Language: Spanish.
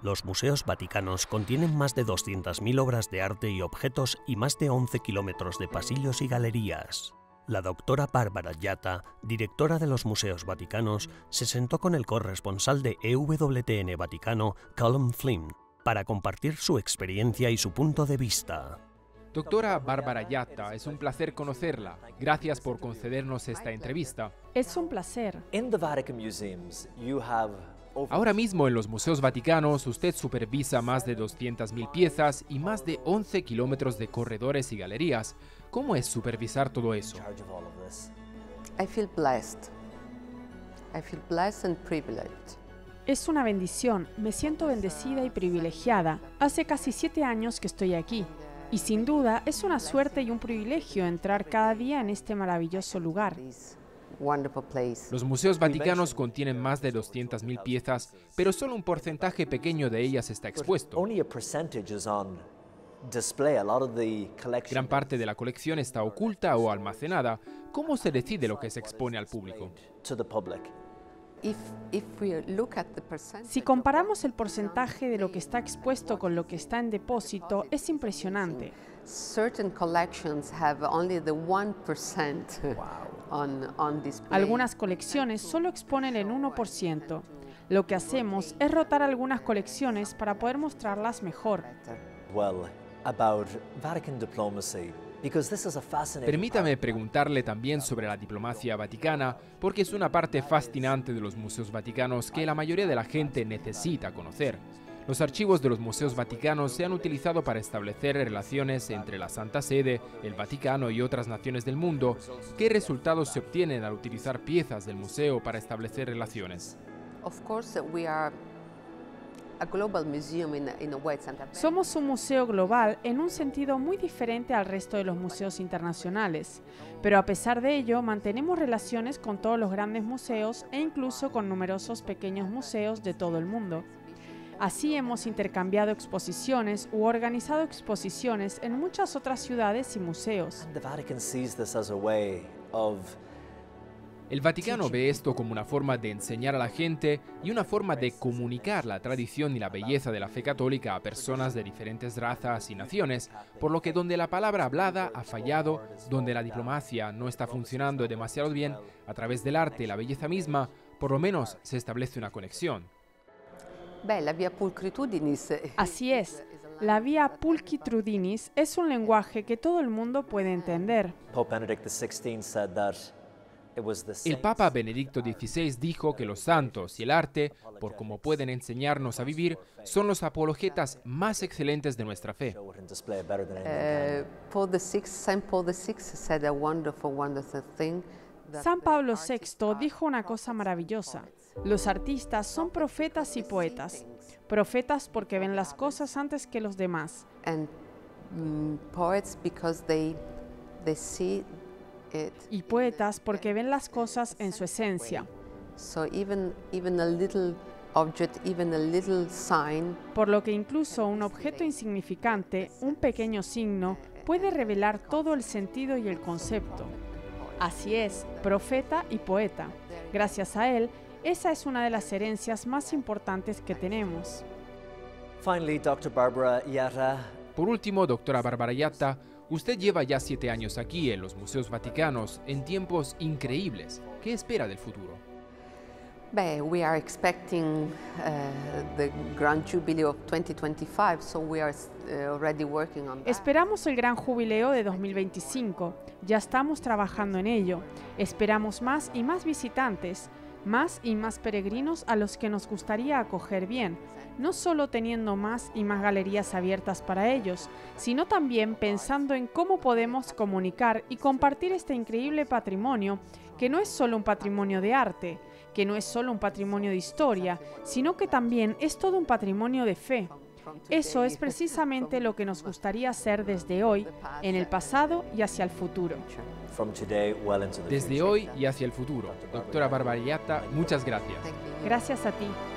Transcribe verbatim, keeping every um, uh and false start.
Los museos vaticanos contienen más de doscientas mil obras de arte y objetos y más de once kilómetros de pasillos y galerías. La doctora Bárbara Yatta, directora de los Museos Vaticanos, se sentó con el corresponsal de E W T N Vaticano, Callum Flynn, para compartir su experiencia y su punto de vista. Doctora Bárbara Yatta, es un placer conocerla. Gracias por concedernos esta entrevista. Es un placer. Ahora mismo en los Museos Vaticanos usted supervisa más de doscientas mil piezas y más de once kilómetros de corredores y galerías. ¿Cómo es supervisar todo eso? Es una bendición. Me siento bendecida y privilegiada. Hace casi siete años que estoy aquí. Y sin duda es una suerte y un privilegio entrar cada día en este maravilloso lugar. Los Museos Vaticanos contienen más de doscientas mil piezas, pero solo un porcentaje pequeño de ellas está expuesto. Gran parte de la colección está oculta o almacenada. ¿Cómo se decide lo que se expone al público? Si comparamos el porcentaje de lo que está expuesto con lo que está en depósito, es impresionante. Algunas colecciones solo exponen el uno por ciento. Lo que hacemos es rotar algunas colecciones para poder mostrarlas mejor. Permítame preguntarle también sobre la diplomacia vaticana, porque es una parte fascinante de los Museos Vaticanos que la mayoría de la gente necesita conocer. Los archivos de los Museos Vaticanos se han utilizado para establecer relaciones entre la Santa Sede, el Vaticano y otras naciones del mundo. ¿Qué resultados se obtienen al utilizar piezas del museo para establecer relaciones? Somos un museo global en un sentido muy diferente al resto de los museos internacionales, pero a pesar de ello mantenemos relaciones con todos los grandes museos e incluso con numerosos pequeños museos de todo el mundo. Así hemos intercambiado exposiciones u organizado exposiciones en muchas otras ciudades y museos. El Vaticano ve esto como una forma de enseñar a la gente y una forma de comunicar la tradición y la belleza de la fe católica a personas de diferentes razas y naciones, por lo que donde la palabra hablada ha fallado, donde la diplomacia no está funcionando demasiado bien, a través del arte y la belleza misma, por lo menos se establece una conexión. Así es. La vía Pulchritudini's es un lenguaje que todo el mundo puede entender. El Papa Benedicto dieciséis dijo que los santos y el arte, por cómo pueden enseñarnos a vivir, son los apologetas más excelentes de nuestra fe. San Pablo sexto dijo una cosa maravillosa. Los artistas son profetas y poetas. Profetas porque ven las cosas antes que los demás. Y poetas porque ven las cosas en su esencia. Por lo que incluso un objeto insignificante, un pequeño signo, puede revelar todo el sentido y el concepto. Así es, profeta y poeta. Gracias a él, esa es una de las herencias más importantes que tenemos. Por último, doctora Bárbara Yatta, usted lleva ya siete años aquí en los Museos Vaticanos, en tiempos increíbles. ¿Qué espera del futuro? We are expecting uh, the Grand Jubilee of twenty twenty-five, so we are uh, already working on that. Esperamos el Gran Jubileo de dos mil veinticinco. Ya estamos trabajando en ello. Esperamos más y más visitantes, más y más peregrinos a los que nos gustaría acoger bien, no solo teniendo más y más galerías abiertas para ellos, sino también pensando en cómo podemos comunicar y compartir este increíble patrimonio, que no es solo un patrimonio de arte, que no es solo un patrimonio de historia, sino que también es todo un patrimonio de fe. Eso es precisamente lo que nos gustaría hacer desde hoy, en el pasado y hacia el futuro. Desde hoy y hacia el futuro. Doctora Bárbara Yatta, muchas gracias. Gracias a ti.